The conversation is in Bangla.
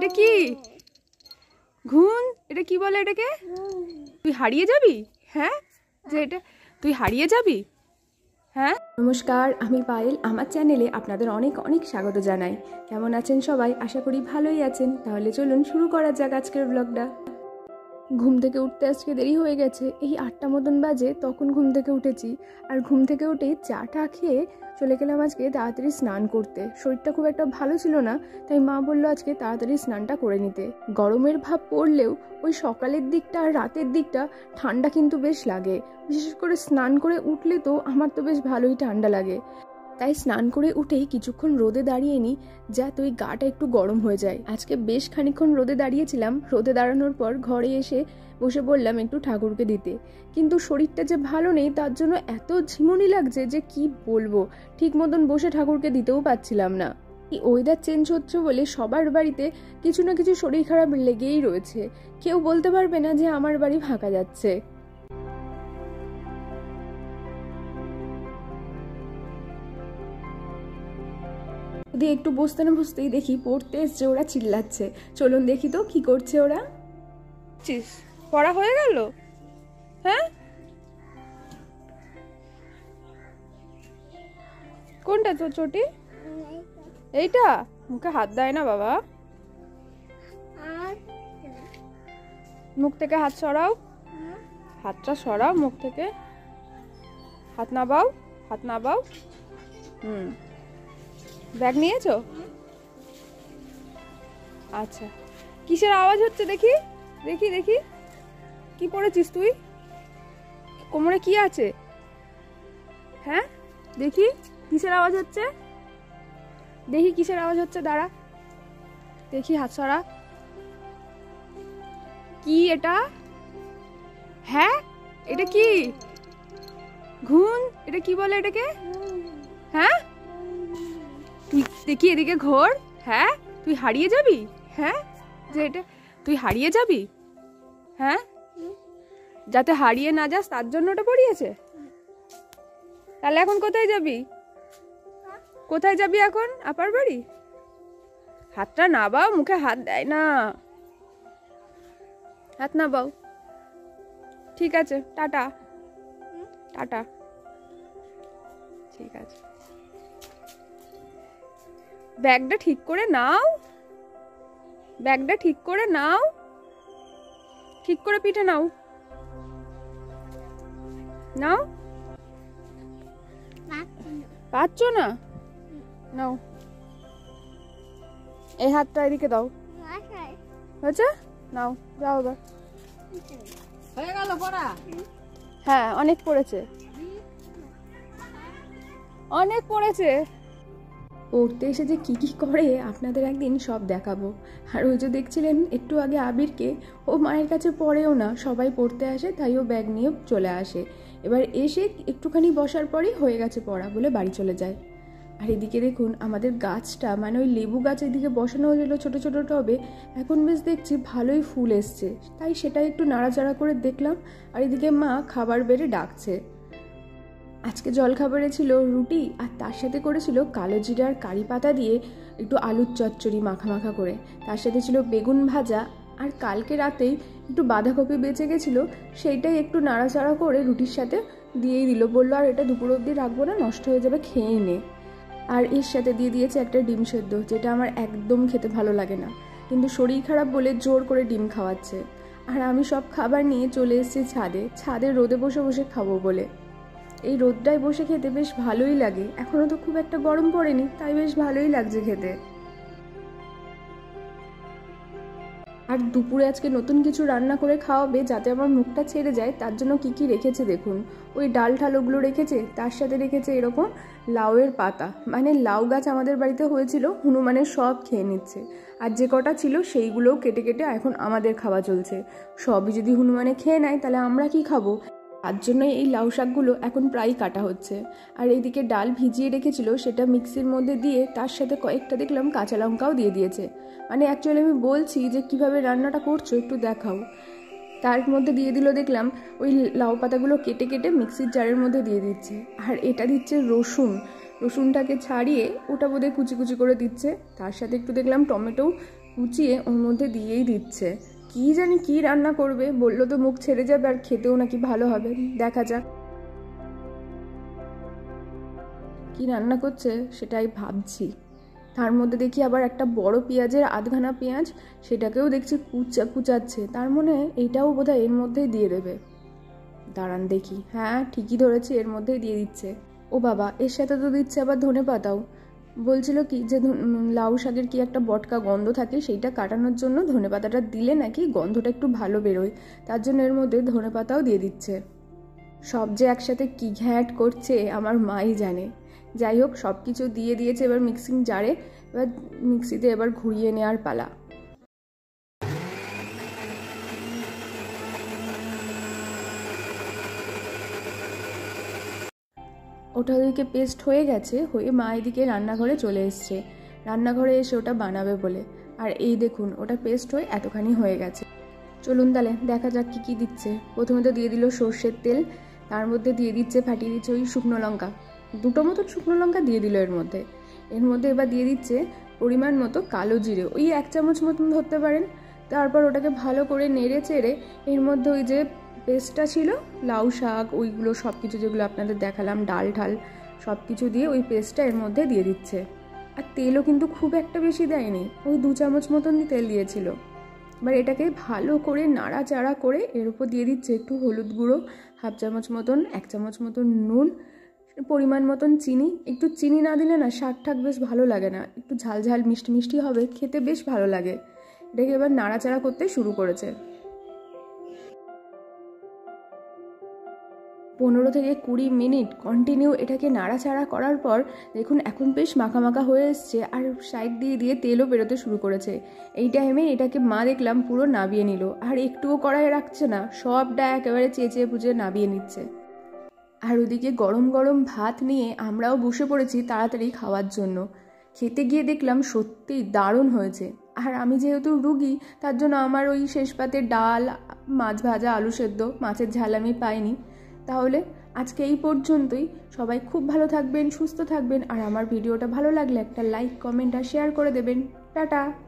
এটা কি ঘুম? এটা কি বলে এটাকে? তুই হারিয়ে যাবি? হ্যাঁ, যে এটা তুই হারিয়ে যাবি? হ্যাঁ। নমস্কার, আমি পায়েল। আমার চ্যানেলে আপনাদের অনেক অনেক স্বাগত জানাই। কেমন আছেন সবাই? আশা করি ভালোই আছেন। তাহলে চলুন শুরু করা যাক আজকের ব্লগটা। ঘুম থেকে উঠতে আজকে দেরি হয়ে গেছে। এই 8টা মতন বাজে, তখন ঘুম থেকে উঠেছি। আর ঘুম থেকে উঠেই চাটা খেয়ে চলে গেলাম আজকে তাড়াতাড়ি স্নান করতে। শরীরটা খুব একটা ভালো ছিল না, তাই মা বললো আজকে তাড়াতাড়ি স্নানটা করে নিতে। গরমের ভাব পড়লেও ওই সকালের দিকটা আর রাতের দিকটা ঠান্ডা কিন্তু বেশ লাগে। বিশেষ করে স্নান করে উঠলে তো আমার তো বেশ ভালোই ঠান্ডা লাগে। তাই স্নান করে উঠেই কিছুক্ষণ রোদে দাঁড়িয়ে নিই, যাতে ওই গাটা একটু গরম হয়ে যায়। আজকে বেশ খানিকক্ষণ রোদে দাঁড়িয়েছিলাম। রোদে দাঁড়ানোর পর ঘরে এসে বসে বললাম একটু ঠাকুরকে দিতে, কিন্তু শরীরটা যে ভালো নেই তার জন্য এত ঝিমুনি লাগছে যে কি বলবো। ঠিক মতন বসে ঠাকুরকে দিতেও পারছিলাম না। এই ওয়েদার চেঞ্জ হচ্ছে বলে সবার বাড়িতে কিছু না কিছু শরীর খারাপ লেগেই রয়েছে। কেউ বলতে পারবে না যে আমার বাড়ি ফাঁকা যাচ্ছে। যদি একটু বসতে না বসতেই দেখি পড়তে এসছে, ওরা চিল্লাচ্ছে। চলুন দেখি তো কি করছে ওরা। পড়া হয়ে গেল? হ্যাঁ, কোনটা তো চটি? এইটা? মুখে হাত দেয় না বাবা। মুখ থেকে হাত সরাও, হাতটা সরাও মুখ থেকে। হাত নাবাও, হাত নাবাও। ব্যাগ নিয়েছো? আচ্ছা, কিসের আওয়াজ হচ্ছে দেখি দেখি দেখি। কি পড়েছিস তুই? কোমরে কি আছে? হ্যাঁ, দেখি কিসের আওয়াজ হচ্ছে, দেখি কিসের আওয়াজ হচ্ছে। দাঁড়া দেখি, হাত সরা। কি এটা? হ্যাঁ, এটা কি ঘুম? এটা কি বলে এটাকে? হ্যাঁ, তুই দেখি এদিকে ঘোর। হ্যাঁ, তুই হারিয়ে যাবি? হ্যাঁ, যে এটা তুই হারিয়ে যাবি? হ্যাঁ, যাতে হারিয়ে না যাস তার জন্য ওটা পড়িয়েছে। তাহলে এখন কোথায় যাবি? কোথায় যাবি এখন? আপার বাড়ি? হাতটা নাবাও, মুখে হাত দেয় না। হাত নাবাও। ঠিক আছে, টাটা টাটা। ঠিক আছে, ব্যাগটা ঠিক করে নাও, ব্যাগটা ঠিক করে নাও, ঠিক করে পিঠে নাও, নাও। পাচ্ছ না? নাও, এই হাতটা এদিকে দাও। হয়েছে? নাও, যাও এবার। হয়ে গেল পড়া? হ্যাঁ, অনেক পড়েছে, অনেক পড়েছে। পড়তে এসে যে কি কি করে আপনাদের একদিন সব দেখাবো। আর ওই যে দেখছিলেন একটু আগে আবিরকে, ও মায়ের কাছে পড়েও না, সবাই পড়তে আসে তাই ও ব্যাগ নিয়ে চলে আসে। এবার এসে একটুখানি বসার পরেই হয়ে গেছে পড়া বলে বাড়ি চলে যায়। আর এদিকে দেখুন আমাদের গাছটা, মানে ওই লেবু গাছ এদিকে বসানো হয়েছিল ছোটো ছোটো টবে, এখন বেশ দেখছি ভালোই ফুল এসছে, তাই সেটাই একটু নাড়াচাড়া করে দেখলাম। আর এদিকে মা খাবার বেড়ে ডাকছে। আজকে জলখাবারে ছিল রুটি, আর তার সাথে করেছিল কালো জিরার কারি পাতা দিয়ে একটু আলুর চচ্চড়ি মাখা মাখা করে। তার সাথে ছিল বেগুন ভাজা, আর কালকে রাতেই একটু বাঁধাকপি বেঁচে গেছিলো, সেইটাই একটু নাড়াচাড়া করে রুটির সাথে দিয়েই দিল। বললো আর এটা দুপুর অবধি রাখবো না, নষ্ট হয়ে যাবে, খেয়েই নে। আর এর সাথে দিয়ে দিয়েছে একটা ডিম সেদ্ধ, যেটা আমার একদম খেতে ভালো লাগে না, কিন্তু শরীর খারাপ বলে জোর করে ডিম খাওয়াচ্ছে। আর আমি সব খাবার নিয়ে চলে এসেছি ছাদে রোদে বসে বসে খাবো বলে। এই রোদটায় বসে খেতে বেশ ভালোই লাগে। এখনো তো খুব একটা গরম পড়েনি, তাই বেশ ভালোই লাগছে খেতে। আর দুপুরে আজকে নতুন কিছু রান্না করে খাওয়াবে, যাতে আমার মুখটা ছেড়ে যায়। তার জন্য কি কি রেখেছে দেখুন। ওই ডাল ঠালোগুলো রেখেছে, তার সাথে রেখেছে এরকম লাউয়ের পাতা, মানে লাউ গাছ আমাদের বাড়িতে হয়েছিল, হনুমানের সব খেয়ে নিচ্ছে। আর যে কটা ছিল সেইগুলোও কেটে কেটে এখন আমাদের খাওয়া চলছে। সবই যদি হনুমানে খেয়ে নেয় তাহলে আমরা কি খাবো? তার জন্যই এই লাউ শাকগুলো এখন প্রায়ই কাটা হচ্ছে। আর এইদিকে ডাল ভিজিয়ে রেখেছিল, সেটা মিক্সির মধ্যে দিয়ে তার সাথে কয়েকটা দেখলাম কাঁচা লঙ্কাও দিয়ে দিয়েছে। মানে অ্যাকচুয়ালি আমি বলছি যে কিভাবে রান্নাটা করছো একটু দেখাও। তার মধ্যে দিয়ে দিল দেখলাম ওই লাউ পাতাগুলো কেটে কেটে মিক্সির জারের মধ্যে দিয়ে দিচ্ছে। আর এটা দিচ্ছে রসুনটাকে ছাড়িয়ে ওটা বোধহয় কুচি কুচি করে দিচ্ছে। তার সাথে একটু দেখলাম টমেটো কুচিয়ে ওর মধ্যে দিয়েই দিচ্ছে। কি জানি কি রান্না করবে, বললো তো মুখ ছেড়ে যাবে আর খেতেও নাকি ভালো হবে। দেখা যাক কি রান্না করছে সেটাই ভাবছি। তার মধ্যে দেখি আবার একটা বড় পেঁয়াজের আধখানা পেঁয়াজ, সেটাকেও দেখছি কুচাচ্ছে। তার মনে এইটাও বোধহয় এর মধ্যেই দিয়ে দেবে। দাঁড়ান দেখি, হ্যাঁ ঠিকই ধরেছি, এর মধ্যেই দিয়ে দিচ্ছে। ও বাবা, এর সাথে তো দিচ্ছে আবার ধনেপাতাও। বলছিল কি যে লাউ শাকের কি একটা বটকা গন্ধ থাকে, সেইটা কাটানোর জন্য ধনেপাতাটা দিলে নাকি গন্ধটা একটু ভালো বেরোয়, তার জন্য এর মধ্যে ধনেপাতাও দিয়ে দিচ্ছে। সব যে একসাথে কি ঘ্যাট করছে আমার মাই জানে। যাই হোক, সব কিছু দিয়ে দিয়েছে এবার মিক্সিং জারে, এবার মিক্সিতে এবার ঘুরিয়ে নেওয়ার পালা। ওটা ওদিকে পেস্ট হয়ে গেছে, হয়ে মা এদিকে রান্নাঘরে চলে এসছে, রান্নাঘরে এসে ওটা বানাবে বলে। আর এই দেখুন ওটা পেস্ট হয়ে এতখানি হয়ে গেছে। চলুন তাহলে দেখা যাক কী কী দিচ্ছে। প্রথমে তো দিয়ে দিল সর্ষের তেল, তার মধ্যে দিয়ে দিচ্ছে, ফাটিয়ে দিচ্ছে ওই শুকনো লঙ্কা, 2টো মতো শুকনো লঙ্কা দিয়ে দিল এর মধ্যে। এবার দিয়ে দিচ্ছে পরিমাণ মতো কালো জিরে, ওই 1 চামচ মতন ধরতে পারেন। তারপর ওটাকে ভালো করে নেড়ে চেড়ে এর মধ্যে ওই যে পেস্টটা ছিল, লাউ শাক ওইগুলো সব কিছু যেগুলো আপনাদের দেখালাম, ডাল ঢাল সব কিছু দিয়ে ওই পেস্টটা এর মধ্যে দিয়ে দিচ্ছে। আর তেলও কিন্তু খুব একটা বেশি দেয়নি, ওই 2 চামচ মতন তেল দিয়েছিল। এবার এটাকে ভালো করে নাড়াচাড়া করে এর উপর দিয়ে দিচ্ছে একটু হলুদ গুঁড়ো 1/2 চামচ মতন, 1 চামচ মতন নুন, পরিমাণ মতন চিনি। একটু চিনি না দিলে না শাক ঠাক বেশ ভালো লাগে না, একটু ঝাল ঝাল মিষ্টি মিষ্টি হবে, খেতে বেশ ভালো লাগে। এটাকে এবার নাড়াচাড়া করতে শুরু করেছে। 15 থেকে 20 মিনিট কন্টিনিউ এটাকে নাড়াচাড়া করার পর দেখুন এখন বেশ মাখা মাখা হয়ে এসছে, আর সাইড দিয়ে দিয়ে তেলও বেরোতে শুরু করেছে। এই টাইমে এটাকে মা দেখলাম পুরো নাবিয়ে নিল, আর একটুও কড়াইয়ে রাখছে না, সবটা একেবারে চেঁচিয়ে পুচে নাবিয়ে নিচ্ছে। আর ওদিকে গরম গরম ভাত নিয়ে আমরাও বসে পড়েছি তাড়াতাড়ি খাওয়ার জন্য। খেতে গিয়ে দেখলাম সত্যিই দারুণ হয়েছে। আর আমি যেহেতু রুগী, তার জন্য আমার ওই শেষ পাতে ডাল, মাছ ভাজা, আলু সেদ্ধ, মাছের ঝাল আমি পাইনি। তাহলে আজকে এই পর্যন্তই। সবাই খুব ভালো থাকবেন, সুস্থ থাকবেন, আর আমার ভিডিওটা ভালো লাগলে একটা লাইক, কমেন্ট আর শেয়ার করে দেবেন। টাটা।